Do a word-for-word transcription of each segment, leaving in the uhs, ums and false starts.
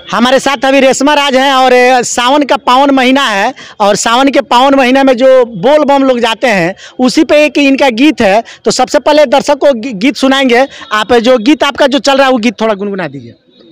हमारे साथ अभी रेशमा राज हैं और सावन का पावन महीना है और सावन के पावन महीने में जो बोल बम लोग जाते हैं उसी पे एक इनका गीत है। तो सबसे पहले दर्शक को गीत सुनाएंगे। आप जो गीत आपका जो चल रहा है वो गीत थोड़ा गुनगुना दीजिए।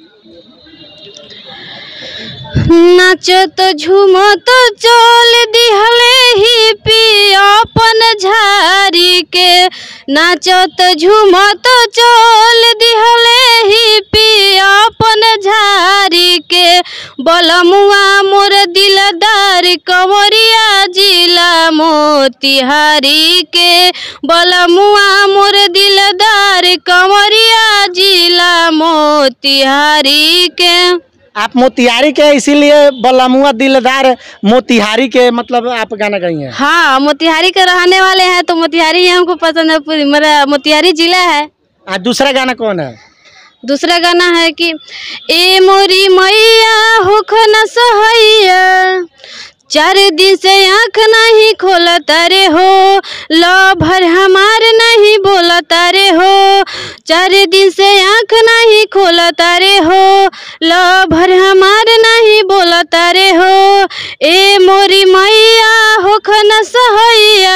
नाचत झूमत चल दिहले ही पियापन झारी के, नाचत झूमत चल दिहले ही पियापन झारी के, बलमुआ मोर दिलदार कंवरिया जिला मोतिहारी के, बलमुआ मोर दिलदार कंवरिया जिला मोतिहारी के। आप मोतिहारी के इसीलिए बलमुआ दिलदार मोतिहारी के मतलब आप गाना गाई हैं? हाँ, मोतिहारी के रहने वाले हैं तो मोतिहारी ही हमको पसंद है, पूरी मेरा मोतिहारी जिला है। आ, दूसरा गाना कौन है? दूसरा गाना है कि ए मोरी मैया होखन सहैया, चार दिन से आँख नहीं खोला तारे हो, लो भर हमार नहीं बोला तारे हो, चार दिन से आँख नहीं खोला तारे हो, लो भर हमार नहीं बोला तारे हो, ए मोरी मैया होखन सहैया।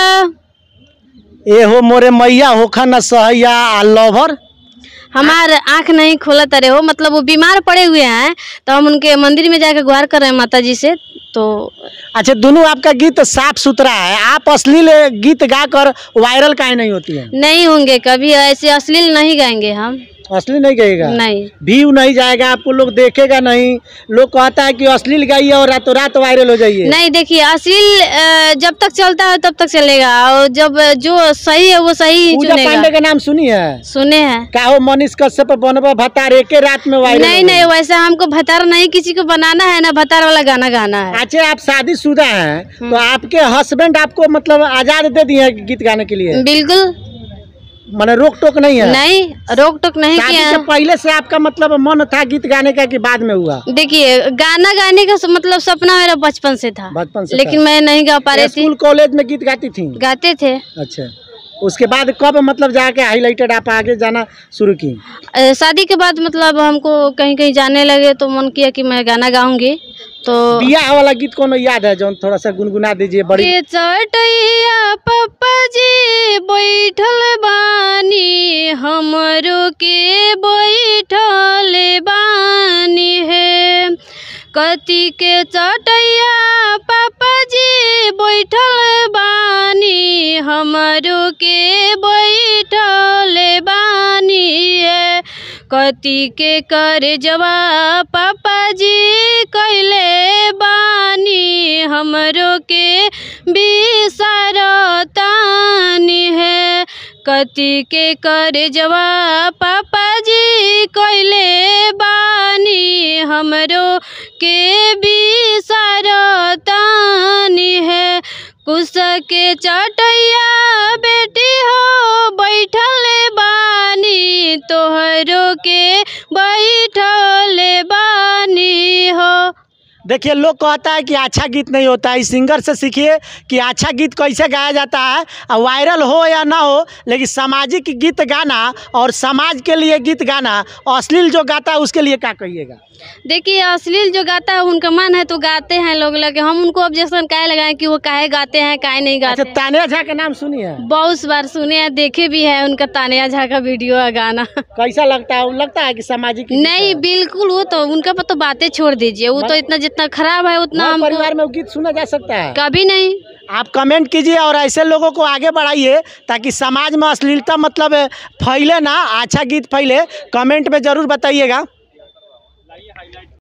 ए हो मोरे मैया होखन सहैया आ लवर हमार आँख नहीं खोला तारे हो, मतलब वो बीमार पड़े हुए हैं तो हम उनके मंदिर में जाकर गुहार कर रहे हैं माता जी से। तो अच्छा, दोनों आपका गीत साफ सुथरा है, आप अश्लील गीत गाकर वायरल काहे नहीं होती है? नहीं होंगे, कभी ऐसे अश्लील नहीं गाएंगे हम। अश्लील नहीं गाएगा? नहीं, व्यू नहीं जाएगा, आपको लोग देखेगा नहीं, लोग कहता है कि अश्लील गाइए और रातों रात वायरल हो जाइए। नहीं, देखिए अश्लील जब तक चलता है तब तक चलेगा और जब जो सही है वो सही ही पूजा चुनेगा। पांडे का नाम सुनी है? सुने हैं। का हो मनीष कश्यप बनवा भतार एक रात में वायरल? नहीं नहीं, वैसा हमको भतार नहीं किसी को बनाना है ना, भतार वाला गाना गाना है। अच्छा, आप शादीशुदा हैं तो आपके हस्बैंड आपको मतलब आजाद दे दिए गीत गाने के लिए? बिल्कुल, माने रोक टोक नहीं है? नहीं, रोक टोक नहीं शादी किया। से पहले से आपका मतलब मन था गीत गाने का कि बाद में हुआ? देखिए, गाना गाने का मतलब सपना मेरा बचपन से था, बचपन से लेकिन था। मैं नहीं गा पा रही थी। स्कूल कॉलेज में गीत गाती थी? गाते थे। अच्छा, उसके बाद कब मतलब जाके हाईलाइटेड आप आगे जाना शुरू की? अ, शादी के बाद मतलब हमको कहीं कहीं जाने लगे तो मन किया कि मैं गाना गाऊंगी। तो बियाह वाला गीत कौन याद है जो थोड़ा सा गुनगुना दीजिए? बड़ी चटैया पप्पा जी बैठल बानी, हमरो के बैठल बानी है, कति के चटैया पापा जी बैठल बानी, हमरो के बैठल बानी है, कति के कर जवा पापा जी कैले बानी, हमरो के बिसरतानी है, कति के कर जवा पापा जी कैले बानी, हमरो के बिसरतानी है, कुश के चटैया बेटी हो बैठल बानी, तोहरो के बैठल बानी हो। देखिए, लोग कहता है कि अच्छा गीत नहीं होता है, इस सिंगर से सीखिए कि अच्छा गीत कैसे गाया जाता है, वायरल हो या ना हो, लेकिन सामाजिक गीत गाना और समाज के लिए गीत गाना, अश्लील जो गाता है उसके लिए क्या कहिएगा? देखिए, अश्लील जो गाता है उनका मन है तो गाते हैं लोग लगे, हम उनको ऑब्जेक्शन काहे लगाएं कि वो काहे गाते हैं काहे नहीं गाते। अच्छा, तानिया झा का नाम सुनी है? बहुत बार सुने हैं, देखे भी है उनका तानिया झा का वीडियो है गाना। कैसा लगता है? लगता है कि सामाजिक? नहीं, बिल्कुल, वो तो उनका तो बातें छोड़ दीजिए, वो तो इतना जितना खराब है उतना हम परिवार में गीत सुना जा सकता है? कभी नहीं। आप कमेंट कीजिए और ऐसे लोगों को आगे बढ़ाइए ताकि समाज में अश्लीलता मतलब फैले ना, अच्छा गीत फैले। कमेंट में जरूर बताइएगा।